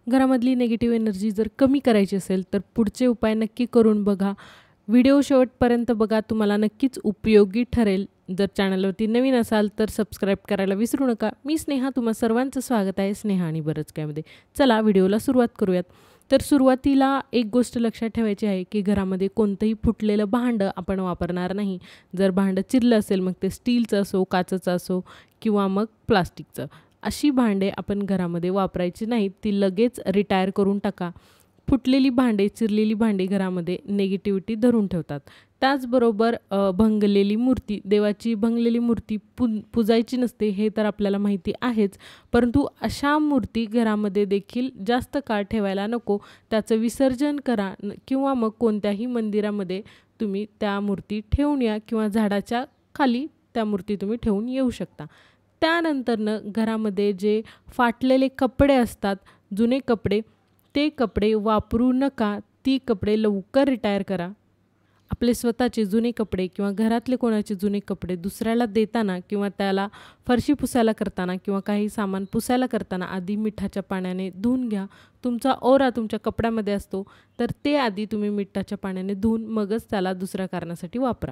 घरामधली negative energy जर कमी करायची असेल तर पुढचे उपाय नक्की करून बघा. व्हिडिओ शेवटपर्यंत बघा, तुम्हाला नक्कीच उपयोगी ठरेल. जर चॅनलवरती नवीन असाल तर सबस्क्राईब करायला विसरू नका. मी स्नेहा, तुम्हा सर्वांचं स्वागत आहे स्नेहा आणि बरंच कायमध्ये. चला व्हिडिओला सुरुवात करूयात. तर सुरुवातीला एक गोष्ट लक्षात ठेवायची आहे की घरामध्ये कोणतंही फुटलेलं भांडं आपण वापरणार नाही. जर भांडं चिरलं असेल मग ते स्टीलचं असो, काचेचं असो किंवा मग प्लास्टिकचं, अशी भांडे आपण घरामध्ये वापरायची नाहीत. ती लगेच रिटायर करून टाका. फुटलेली भांडे, चिरलेली भांडी घरामध्ये नेगेटिव्हिटी धरून ठेवतात. त्याचबरोबर भंगलेली मूर्ती, देवाची भंगलेली मूर्ती पुजायची नसते हे तर आपल्याला माहिती आहेच, परंतु अशा मूर्ती घरामध्ये देखील जास्त काळ ठेवायला नको. त्याचं विसर्जन करा किंवा मग कोणत्याही मंदिरामध्ये तुम्ही त्या मूर्ती ठेवून या किंवा झाडाच्या खाली त्या मूर्ती तुम्ही ठेवून येऊ शकता. त्यानंतरनं घरामध्ये जे फाटलेले कपडे असतात, जुने कपडे, ते कपडे वापरू नका. ती कपडे लवकर रिटायर करा. आपले स्वतःचे जुने कपडे किंवा घरातले कोणाचे जुने कपडे दुसऱ्याला देताना किंवा त्याला फरशी पुसायला करताना किंवा काही सामान पुसायला करताना आधी मिठाच्या पाण्याने धुवून घ्या. तुमचा ओरा तुमच्या कपड्यामध्ये असतो तर ते आधी तुम्ही मिठाच्या पाण्याने धुवून मगच त्याला दुसऱ्या कारणासाठी वापरा.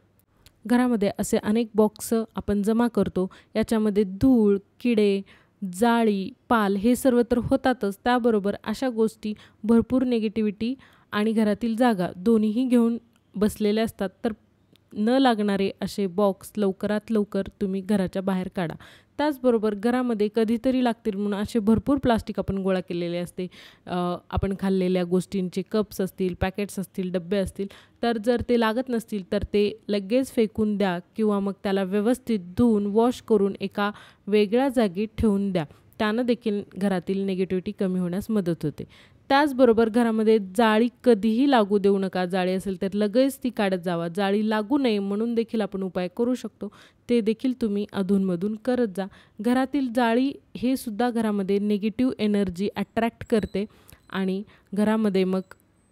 घरामध्ये असे अनेक बॉक्स आपण जमा करतो. याच्यामध्ये धूळ, किडे, जाळी, पाल हे सर्व तर होतातच. त्याबरोबर अशा गोष्टी भरपूर निगेटिव्हिटी आणि घरातील जागा दोन्हीही घेऊन बसलेले असतात. तर न लागणारे असे बॉक्स लवकरात लवकर तुम्ही घराच्या बाहेर काढा. त्याचबरोबर घरामध्ये कधीतरी लागतील म्हणून असे भरपूर प्लास्टिक आपण गोळा केलेले असते. आपण खाल्लेल्या गोष्टींचे कप्स असतील, पॅकेट्स असतील, डब्बे असतील, तर जर ते लागत नसतील तर ते लगेच फेकून द्या किंवा मग त्याला व्यवस्थित धुवून वॉश करून एका वेगळ्या जागी ठेवून द्या. त्यानं देखील घरातील निगेटिव्हिटी कमी होण्यास मदत होते. त्याचबरोबर घरामध्ये जाळी कधीही लागू देऊ नका. जाळी असेल तर लगेच ती काढत जावा. जाळी लागू नये म्हणून देखील आपण उपाय करू शकतो. ते देखील तुम्ही अधूनमधून करत जा. घरातील जाळी हे सुद्धा घरामध्ये निगेटिव्ह एनर्जी अट्रॅक्ट करते आणि घरामध्ये मग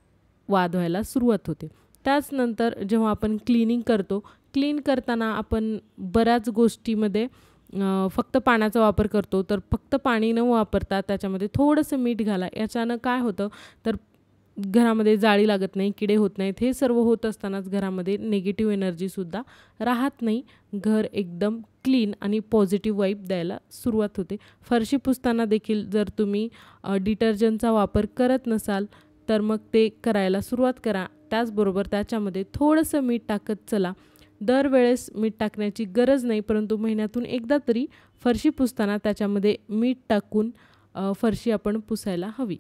वाद व्हायला सुरुवात होते. त्याचनंतर जेव्हा आपण क्लिनिंग करतो, क्लीन करताना आपण बऱ्याच गोष्टीमध्ये फक्त पाण्याचा वापर करतो. तर फक्त पाणी न वापरता त्याच्यामध्ये थोडंसं मीठ घाला. याच्यानं काय होतं तर घरामध्ये जाळी लागत नाही, किडे होत नाहीत. हे सर्व होत असतानाच घरामध्ये निगेटिव्ह एनर्जीसुद्धा राहत नाही. घर एकदम क्लीन आणि पॉझिटिव्ह वाईब द्यायला सुरुवात होते. फरशी पुसताना देखील जर तुम्ही डिटर्जंटचा वापर करत नसाल तर मग ते करायला सुरुवात करा. त्याचबरोबर त्याच्यामध्ये थोडंसं मीठ टाकत चला. दरवेळेस मीठ टाकण्याची गरज नाही, परंतु महिन्यातून एकदा तरी फरशी पुसताना त्याच्यामध्ये मीठ टाकून फरशी आपण पुसायला हवी.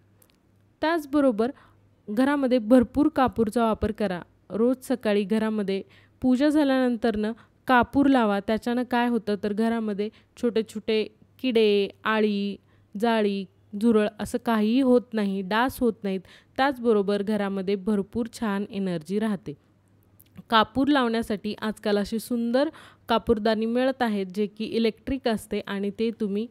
त्याचबरोबर घरामध्ये भरपूर कापूरचा वापर करा. रोज सकाळी घरामध्ये पूजा झाल्यानंतरनं कापूर लावा. त्याच्यानं काय होतं तर घरामध्ये छोटे छोटे किडे, आळी, जाळी, झुरळ असं काहीही होत नाही, डास होत नाहीत. त्याचबरोबर घरामध्ये भरपूर छान एनर्जी राहते. कापूर लावण्यासाठी आजकाल अशी सुंदर कापूरदानी मिळत आहेत जे की इलेक्ट्रिक असते आणि ते तुम्ही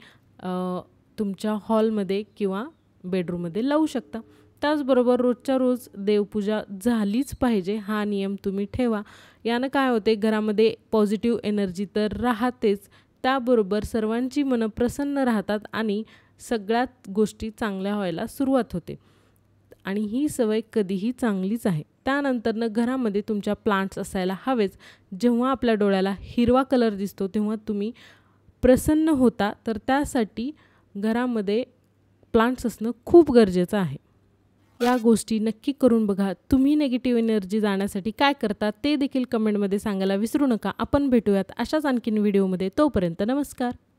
तुमच्या हॉलमध्ये किंवा बेडरूममध्ये लावू शकता. त्याचबरोबर रोजच्या रोज देवपूजा झालीच पाहिजे हा नियम तुम्ही ठेवा. यानं काय होते घरामध्ये पॉझिटिव्ह एनर्जी तर राहतेच, त्याबरोबर सर्वांची मनं प्रसन्न राहतात आणि सगळ्यात गोष्टी चांगल्या व्हायला सुरुवात होते आणि ही सवय कधीही चांगलीच आहे. त्यानंतरनं घरामध्ये तुमच्या प्लांट्स असायला हवेच. जेव्हा आपल्या डोळ्याला हिरवा कलर दिसतो तेव्हा तुम्ही प्रसन्न होता, तर त्यासाठी घरामध्ये प्लांट्स असणं खूप गरजेचं आहे. या गोष्टी नक्की करून बघा. तुम्ही निगेटिव्ह एनर्जी जाण्यासाठी काय करता ते देखील कमेंटमध्ये सांगायला विसरू नका. आपण भेटूयात अशाच आणखीन व्हिडिओमध्ये. तोपर्यंत नमस्कार.